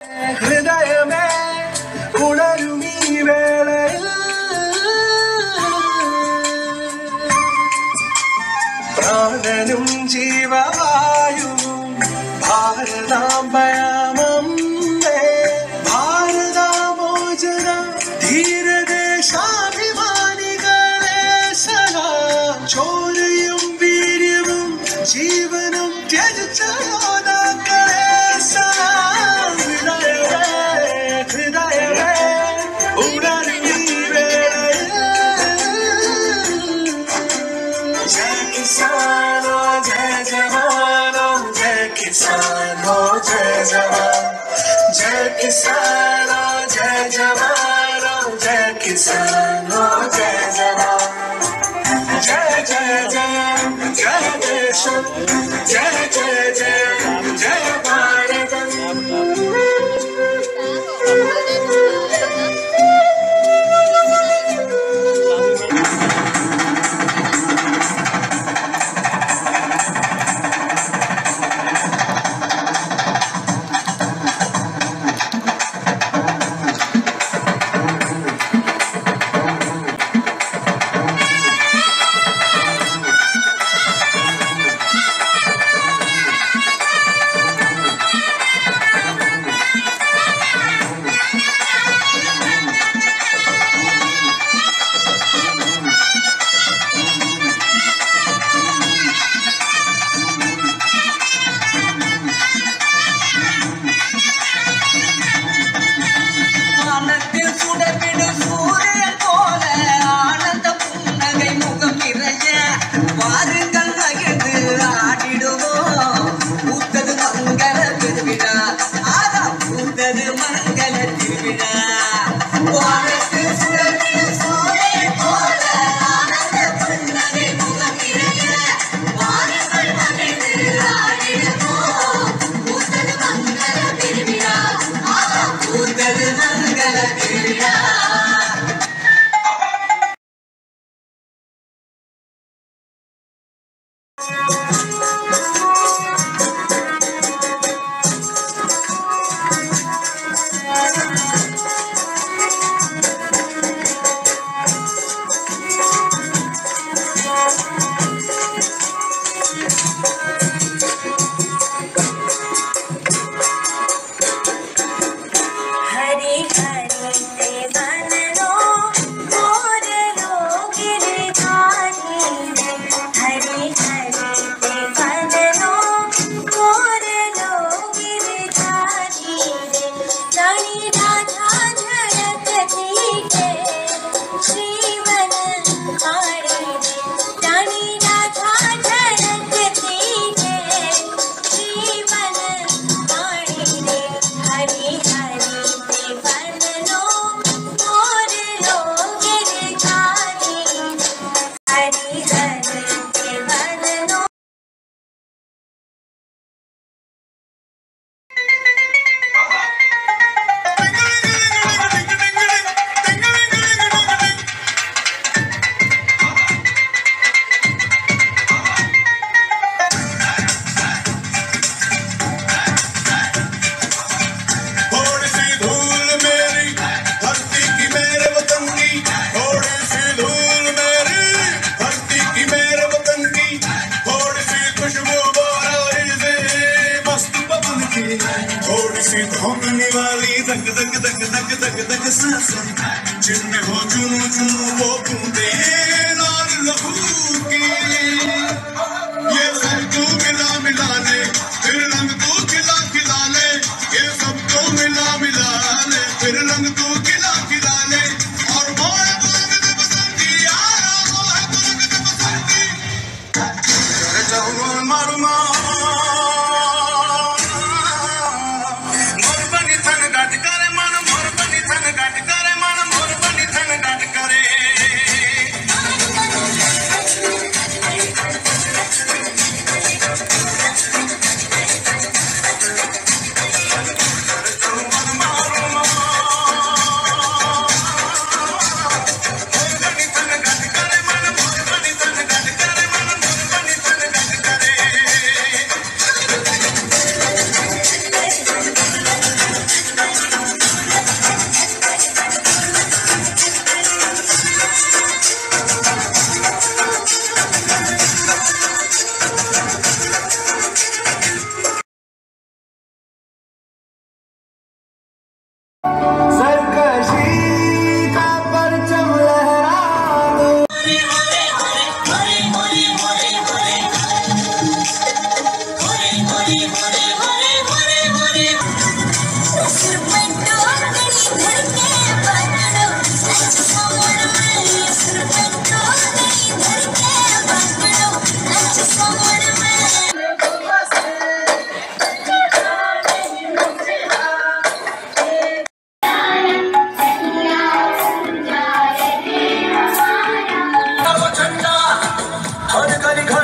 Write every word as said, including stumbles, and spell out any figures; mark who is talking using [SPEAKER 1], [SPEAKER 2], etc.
[SPEAKER 1] ഹൃദയമേ ഉണരുമീ വേളയിൽ പ്രാണനും ജീവവായുവും ഭാരതാംബയാമമ്മേ ഭാരതാമോചന ധീരദേശാഭിമാനികളെ സദാ ചോരയും വീര്യവും ജീവനും ത്യജിച്ച യോദ്ധാക്കളെ സദാ ഹൃദയമേ ഉണരുമീ വേളയിൽ ജയ കിസാനോ ജയ ജവാനോ ജയ കിസാനോ ജയ ജവാൻ ജയ കിസാനോ ജയ ജവാനോ ജയ കിസാനോ ജയ ജവാൻ ജയ ജയ ജയ ജയ ദേശം ജയ ജയ ജയ ജയ ഭാരതം जिनमें हो चुनू चुनू वो बूंदे लाल लहू की ये सब तो मिला मिला ले फिर रंग तो खिला खिला ले ये सब तो मिला मिला ले फिर रंग तो खिला खिला ले और मोए बागद बसंती यारा मोए बागद बसंती जाऊं मारू मार मोर बनी थन गट करे मन मोर बनी थन गट करे मन मोर बनी थन गट करे
[SPEAKER 2] घर